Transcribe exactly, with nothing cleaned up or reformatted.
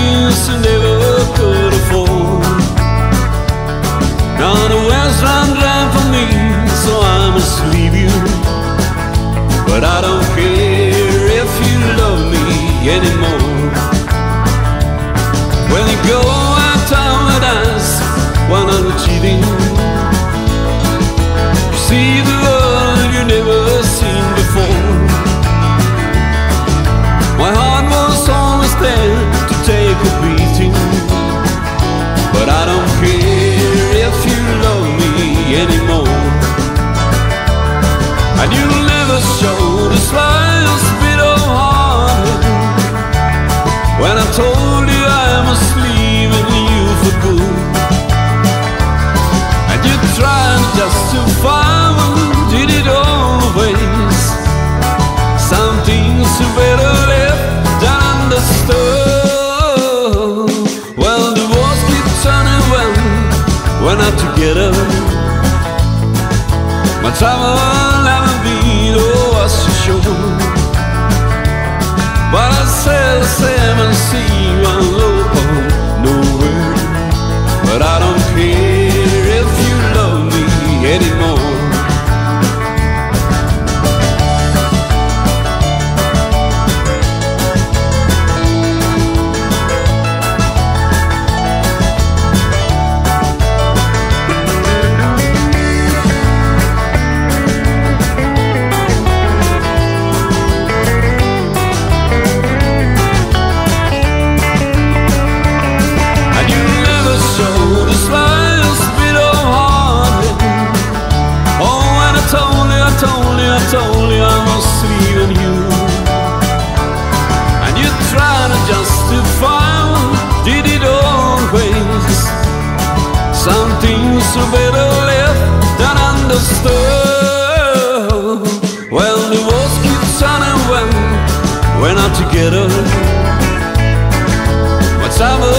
things I never could afford. Now the well's run dry for me, so I must leave you. But I don't care if you love me anymore. When you go out on with us, while I'm cheating, you see the world you never seen before. My heart was always there to take a beating, but I don't care if you love me anymore. And you'll never show the slightest bit of heart when I told you I must leave you for good. And you tried to justify when you did it always. Some things are better left than understood. Well, divorce keeps turning well, we're not together. My trouble never been, oh, what's for sure. But I said the same and see one local nowhere. But I don't care if you love me anymore. I told you I must leave you, and you try to justify, did it always. Some things are better left than understood. Well, divorce keeps running when we're not together. What's ever